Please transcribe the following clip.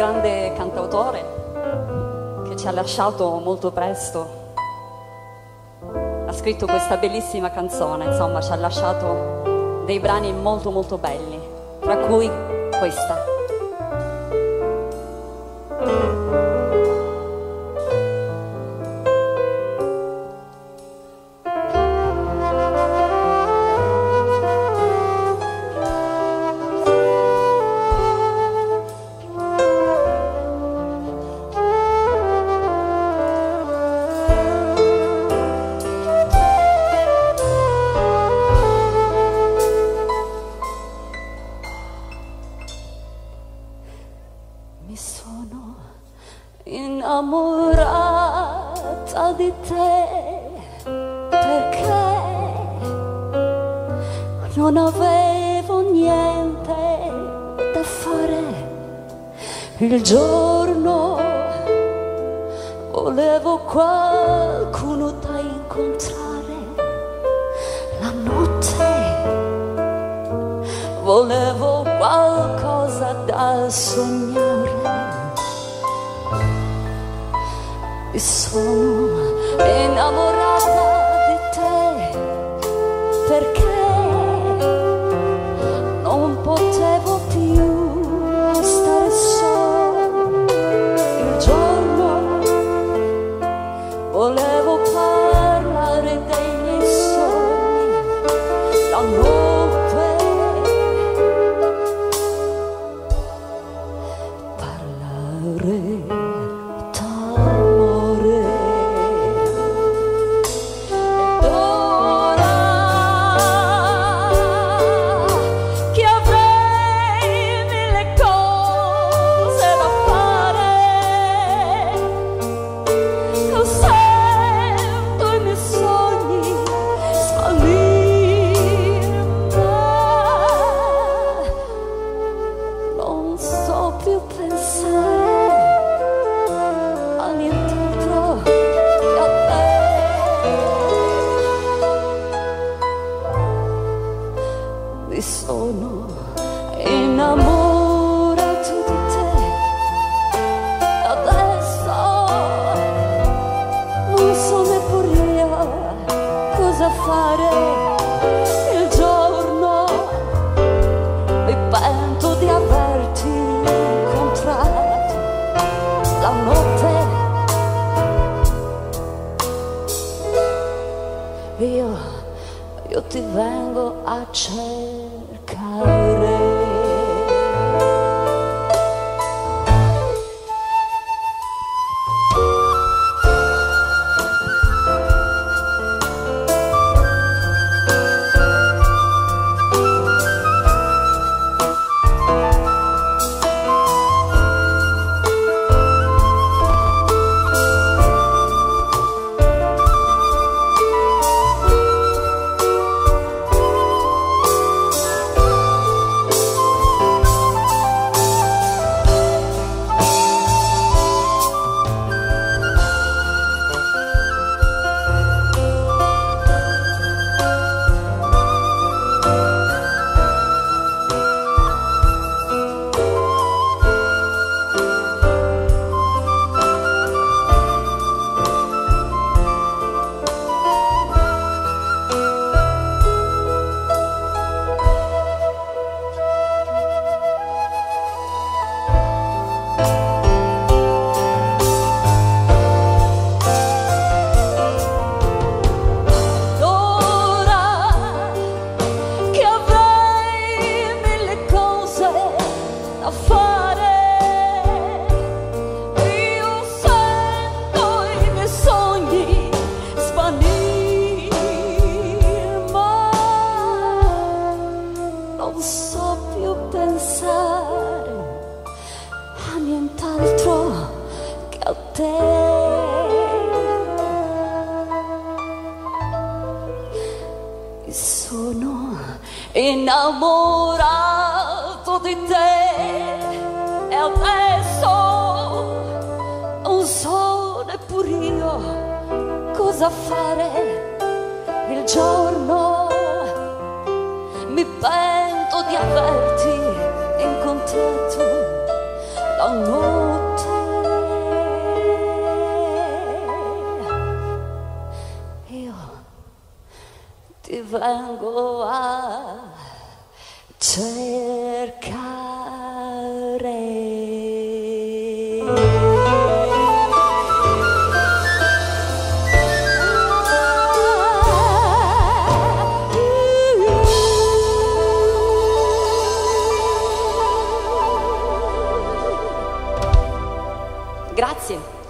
grande cantautore che ci ha lasciato molto presto. Ha scritto questa bellissima canzone, insomma ci ha lasciato dei brani molto molto belli, tra cui questa. Mi sono innamorata di te perché non avevo niente da fare il giorno, volevo qualcuno da incontrare, la notte volevo qualcosa da sognare. Mi sono innamorata di te perché non potevo più stare sola. Il giorno volevo parlare dei miei sogni, la notte parlare mi sono innamorato di te, adesso non so neppure io cosa fare. Il giorno mi pento di averti incontrato, la notte io ti vengo a cercare. Non so più pensare a nient'altro che a te. Mi sono innamorato di te e adesso non so neppure io cosa fare. Il giorno mi pento di averti incontrato, la notte ti vengo a cercare. Grazie.